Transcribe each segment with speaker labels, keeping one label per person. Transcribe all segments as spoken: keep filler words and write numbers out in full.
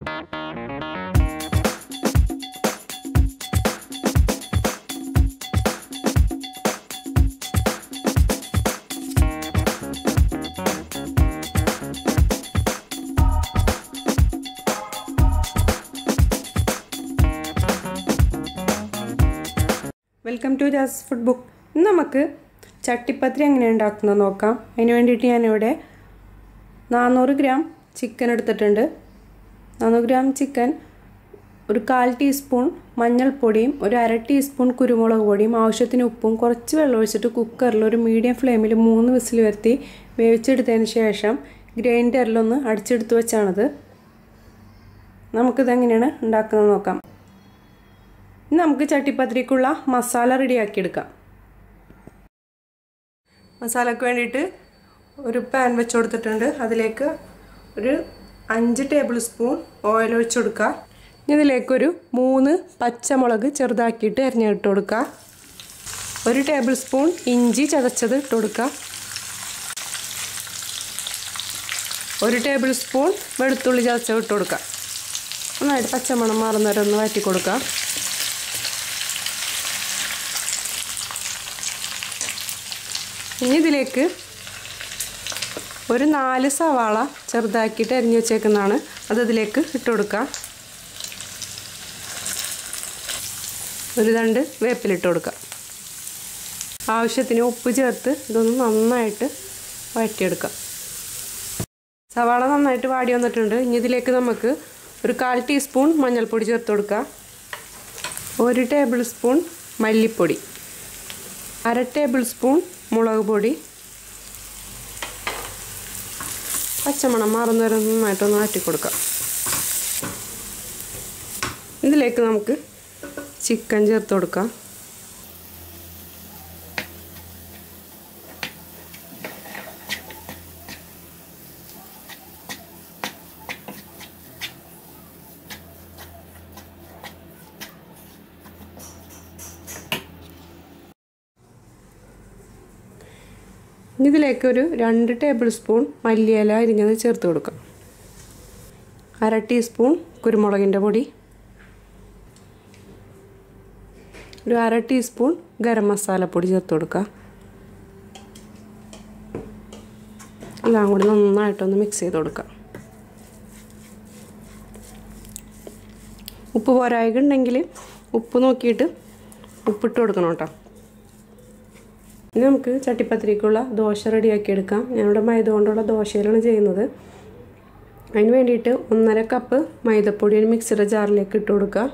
Speaker 1: Welcome to Jas food book. ഇന്ന് നമുക്ക് ചട്ടിപ്പത്തിരി എങ്ങനെ ഉണ്ടാക്കുന്നത് നോക്കാം. അതിന് വേണ്ടിയിട്ട് ഞാനിവിടെ നാനൂറ് ഗ്രാം ചിക്കൻ എടുത്തിട്ടുണ്ട്. നാനൂറ് ഗ്രാം ചിക്കൻ ഒരു കാൽ ടീസ്പൂൺ മഞ്ഞൾപ്പൊടിയും ഒരു അര ടീസ്പൂൺ കുരുമുളക് പൊടിയും ആവശ്യത്തിന് ഉപ്പും കുറച്ച് വെള്ളം ഒഴിച്ചിട്ട് കുക്കറിൽ ഒരു മീഡിയം ഫ്ലെയിമിൽ മൂന്ന് വിസിൽ വരുത്തി വേവിച്ചെടുത്തതിന് ശേഷം ഗ്രൈൻഡറിലൊന്ന് അടിച്ചെടുത്ത് വെച്ചാണത്. നമുക്കിതെങ്ങനെയാണ് ഉണ്ടാക്കുന്നത് നോക്കാം. ഇനി നമുക്ക് ചട്ടിപ്പത്തിരിക്കുള്ള മസാല റെഡിയാക്കി എടുക്കാം. മസാലയ്ക്ക് വേണ്ടിയിട്ട് ഒരു പാൻ വെച്ച് കൊടുത്തിട്ടുണ്ട്. അതിലേക്ക് ഒരു അഞ്ച് ടേബിൾ സ്പൂൺ ഓയിൽ ഒഴിച്ച് കൊടുക്കുക. ഇതിലേക്കൊരു മൂന്ന് പച്ചമുളക് ചെറുതാക്കിയിട്ട് അരിഞ്ഞിട്ട് കൊടുക്കുക. ഒരു ടേബിൾ സ്പൂൺ ഇഞ്ചി ചതച്ചത് ഇട്ട് കൊടുക്കുക. ഒരു ടേബിൾ സ്പൂൺ വെളുത്തുള്ളി ചതച്ചത് ഇട്ട് കൊടുക്കുക. നന്നായിട്ട് പച്ചമണം മാറുന്നവരെ ഒന്ന് വഴറ്റി കൊടുക്കുക. ഇനി ഇതിലേക്ക് ഒരു നാല് സവാള ചെറുതാക്കിയിട്ട് അരിഞ്ഞു വെച്ചേക്കുന്നതാണ്, അത് ഇതിലേക്ക് ഇട്ട് കൊടുക്കുക. ഒരു രണ്ട് വേപ്പിലിട്ട് കൊടുക്കുക. ആവശ്യത്തിന് ഉപ്പ് ചേർത്ത് ഇതൊന്ന് നന്നായിട്ട് വഴറ്റിയെടുക്കാം. സവാള നന്നായിട്ട് വാടി വന്നിട്ടുണ്ട്. ഇനി ഇതിലേക്ക് നമുക്ക് ഒരു കാൽ ടീസ്പൂൺ മഞ്ഞൾപ്പൊടി ചേർത്ത് കൊടുക്കുക. ഒരു ടേബിൾ സ്പൂൺ മല്ലിപ്പൊടി, അര ടേബിൾ സ്പൂൺ മുളക് പൊടി, പച്ചമണം മാറുന്നവരെ നന്നായിട്ടൊന്ന് മാറ്റി കൊടുക്കാം. ഇതിലേക്ക് നമുക്ക് ചിക്കൻ ചേർത്ത് കൊടുക്കാം. ഇതിലേക്ക് ഒരു രണ്ട് ടേബിൾ സ്പൂൺ മല്ലിയില അരിഞ്ഞത് ചേർത്ത് കൊടുക്കാം. അര ടീസ്പൂൺ കുരുമുളകിൻ്റെ പൊടി, ഒരു അര ടീസ്പൂൺ ഗരം മസാലപ്പൊടി ചേർത്ത് കൊടുക്കുക. എല്ലാം കൂടി നന്നായിട്ടൊന്ന് മിക്സ് ചെയ്ത് കൊടുക്കാം. ഉപ്പ് പോരായിട്ടുണ്ടെങ്കിൽ ഉപ്പ് നോക്കിയിട്ട് ഉപ്പിട്ട് കൊടുക്കണം കേട്ടോ. ഇനി നമുക്ക് ചട്ടിപ്പത്തിരിക്കുള്ള ദോശ റെഡിയാക്കി എടുക്കാം. ഞാനിവിടെ മൈദ കൊണ്ടുള്ള ദോശയിലാണ് ചെയ്യുന്നത്. അതിന് വേണ്ടിയിട്ട് ഒന്നര കപ്പ് മൈദപ്പൊടി ഒരു മിക്സിയുടെ ജാറിലേക്ക് ഇട്ട് കൊടുക്കുക.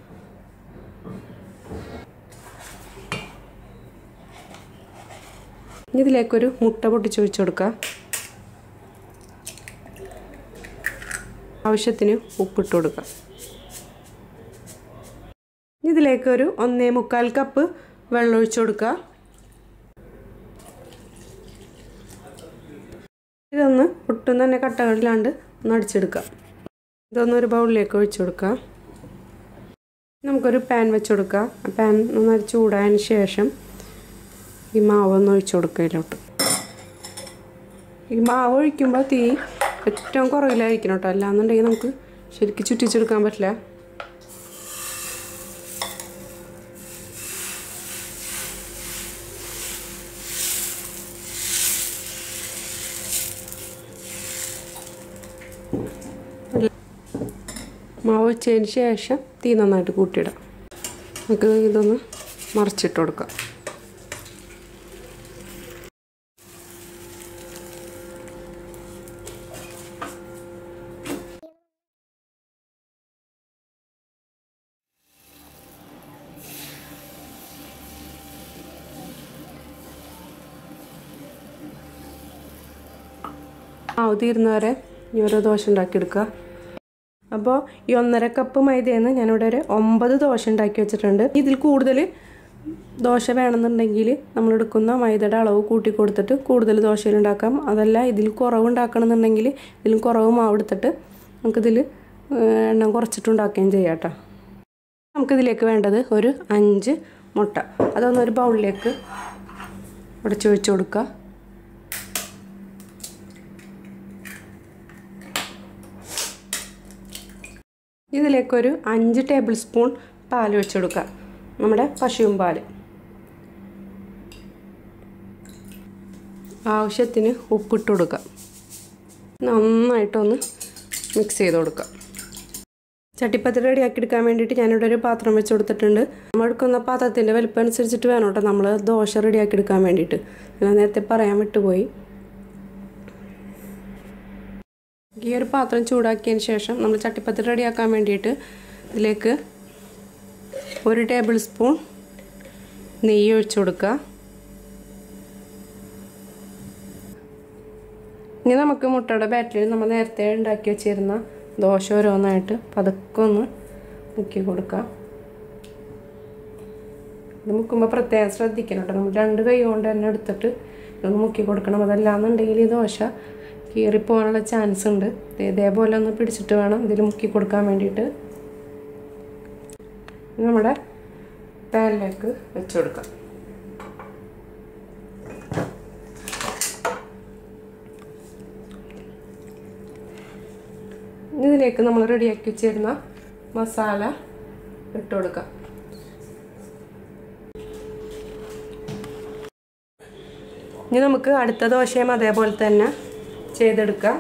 Speaker 1: ഇനി ഇതിലേക്കൊരു മുട്ട പൊട്ടിച്ചൊഴിച്ച് കൊടുക്കുക. ആവശ്യത്തിന് ഉപ്പിട്ട് കൊടുക്കുക. ഇതിലേക്കൊരു ഒന്നേ മുക്കാൽ കപ്പ് വെള്ളം ഒഴിച്ച് കൊടുക്കുക. ഇതൊന്ന് ഒട്ടും തന്നെ കട്ടകളിലാണ്ട് ഒന്ന് അടിച്ചെടുക്കുക. ഇതൊന്നൊരു ബൗളിലേക്ക് ഒഴിച്ചു കൊടുക്കുക. നമുക്കൊരു പാൻ വെച്ച് കൊടുക്കുക. ആ പാൻ നന്നായി ചൂടായതിന് ശേഷം ഈ മാവ് ഒന്ന് ഒഴിച്ചു കൊടുക്കുക. ഇതിലോട്ട് ഈ മാവ് ഒഴിക്കുമ്പോൾ തീ ഏറ്റവും കുറവിലായിരിക്കണം കേട്ടോ, അല്ലാന്നുണ്ടെങ്കിൽ നമുക്ക് ശരിക്കും ചുറ്റിച്ചെടുക്കാൻ പറ്റില്ല. മാവ് വെച്ചതിന് ശേഷം തീ നന്നായിട്ട് കൂട്ടിയിടാം. നമുക്ക് ഇതൊന്ന് മറിച്ചിട്ട് കൊടുക്കാം. മാവ് തീരുന്നവരെ ഈ ഓരോ ദോശ ഉണ്ടാക്കിയെടുക്കുക. അപ്പോൾ ഈ ഒന്നര കപ്പ് മൈദയിൽ നിന്ന് ഞാനിവിടെ ഒരു ഒമ്പത് ദോശ ഉണ്ടാക്കി വെച്ചിട്ടുണ്ട്. ഇതിൽ കൂടുതൽ ദോശ വേണമെന്നുണ്ടെങ്കിൽ നമ്മളെടുക്കുന്ന മൈദയുടെ അളവ് കൂട്ടി കൊടുത്തിട്ട് കൂടുതൽ ദോശയിൽ ഉണ്ടാക്കാം. അതല്ല ഇതിൽ കുറവ് ഉണ്ടാക്കണമെന്നുണ്ടെങ്കിൽ ഇതിലും കുറവ് മാവ് എടുത്തിട്ട് നമുക്കിതിൽ എണ്ണം കുറച്ചിട്ടുണ്ടാക്കുകയും ചെയ്യാം കേട്ടോ. നമുക്കിതിലേക്ക് വേണ്ടത് ഒരു അഞ്ച് മുട്ട. അതൊന്നൊരു ബൗളിലേക്ക് ഉടച്ച് വെച്ച് കൊടുക്കുക. ഇതിലേക്കൊരു അഞ്ച് ടേബിൾ സ്പൂൺ പാൽ ഒഴിച്ചു കൊടുക്കുക. നമ്മുടെ പശുവും പാൽ. ആവശ്യത്തിന് ഉപ്പിട്ട് കൊടുക്കുക. നന്നായിട്ടൊന്ന് മിക്സ് ചെയ്ത് കൊടുക്കുക. ചട്ടിപ്പത്തിരി റെഡിയാക്കി എടുക്കാൻ വേണ്ടിയിട്ട് ഞാനിവിടെ ഒരു പാത്രം വെച്ച് കൊടുത്തിട്ടുണ്ട്. നമ്മൾ എടുക്കുന്ന പാത്രത്തിൻ്റെ വലിപ്പം അനുസരിച്ചിട്ട് വേണം കേട്ടോ നമ്മൾ ദോശ റെഡിയാക്കി എടുക്കാൻ വേണ്ടിയിട്ട്. ഞാൻ നേരത്തെ പറയാൻ വിട്ടുപോയി. ഈ ഒരു പാത്രം ചൂടാക്കിയതിന് ശേഷം നമ്മൾ ചട്ടിപ്പത്തിരി റെഡിയാക്കാൻ വേണ്ടിയിട്ട് ഇതിലേക്ക് ഒരു ടേബിൾ സ്പൂൺ നെയ്യ് ഒഴിച്ചു കൊടുക്കുക. ഇനി നമുക്ക് മുട്ടയുടെ ബാറ്ററിൽ നമ്മൾ നേരത്തെ ഉണ്ടാക്കി വെച്ചിരുന്ന ദോശ ഓരോന്നായിട്ട് പതുക്കെ ഒന്ന് മുക്കി കൊടുക്കുക. ഇത് മുക്കുമ്പോൾ പ്രത്യേകം ശ്രദ്ധിക്കണം കേട്ടോ. നമ്മൾ രണ്ട് കൈ കൊണ്ട് തന്നെ എടുത്തിട്ട് ഇതൊന്ന് മുക്കി കൊടുക്കണം. അതല്ലാന്നുണ്ടെങ്കിൽ ഈ ദോശ കീറിപ്പോകാനുള്ള ചാൻസ് ഉണ്ട്. ഇതേപോലെ ഒന്ന് പിടിച്ചിട്ട് വേണം ഇതിൽ മുക്കി കൊടുക്കാൻ വേണ്ടിയിട്ട്. നമ്മുടെ പാനിലേക്ക് വെച്ച് കൊടുക്കാം. ഇതിലേക്ക് നമ്മൾ റെഡിയാക്കി വെച്ചിരുന്ന മസാല ഇട്ട് കൊടുക്കാം. ഇനി നമുക്ക് അടുത്ത ദോശയും അതേപോലെ തന്നെ ചെയ്തെടുക്കാം.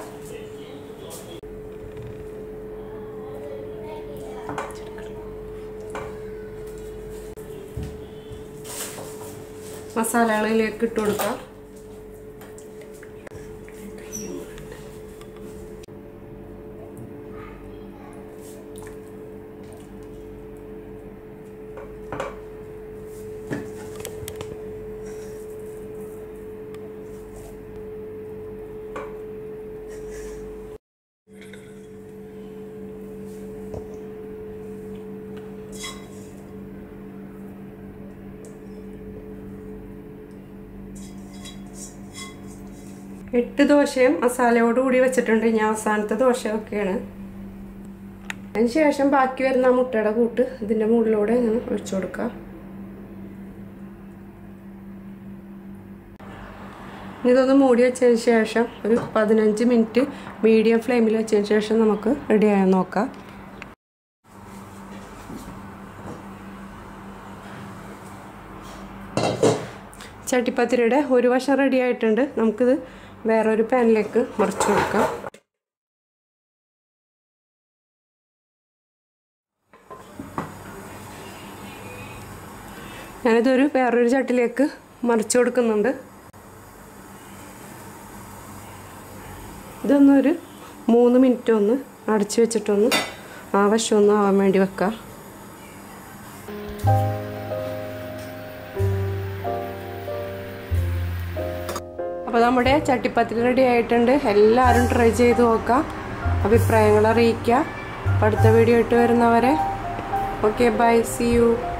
Speaker 1: മസാലകളിലേക്ക് ഇട്ട് കൊടുക്കാം. എട്ട് ദോശയും മസാലയോട് കൂടി വെച്ചിട്ടുണ്ട്. ഞാൻ അവസാനത്തെ ദോശയൊക്കെയാണ്. അതിന് ശേഷം ബാക്കി വരുന്ന മുട്ടയുടെ കൂട്ട് ഇതിൻ്റെ മുകളിലൂടെ ഇങ്ങനെ ഒഴിച്ചു കൊടുക്കുക. ഇതൊന്ന് മൂടി വെച്ചതിന് ശേഷം ഒരു പതിനഞ്ച് മിനിറ്റ് മീഡിയം ഫ്ലെയിമിൽ വെച്ചതിന് ശേഷം നമുക്ക് റെഡിയായി നോക്കാം. ചട്ടിപ്പത്തിരിയുടെ ഒരു വശം റെഡി ആയിട്ടുണ്ട്. നമുക്കിത് വേറൊരു പാനിലേക്ക് മറിച്ച് കൊടുക്കാം. ഞാനിതൊരു വേറൊരു ചട്ടിലേക്ക് മറിച്ച് കൊടുക്കുന്നുണ്ട്. ഇതൊന്നൊരു മൂന്ന് മിനിറ്റ് ഒന്ന് അടച്ചു വെച്ചിട്ടൊന്ന് ആ വശം ഒന്ന് ആവാൻ വേണ്ടി വെക്കാം. അപ്പോൾ നമ്മുടെ ചട്ടിപ്പത്തിരി റെഡി ആയിട്ടുണ്ട്. എല്ലാവരും ട്രൈ ചെയ്ത് നോക്കാം. അഭിപ്രായങ്ങൾ അറിയിക്കുക. അടുത്ത വീഡിയോ ഇട്ട് വരുന്നവരെ ഓക്കെ ബൈ, സി യു.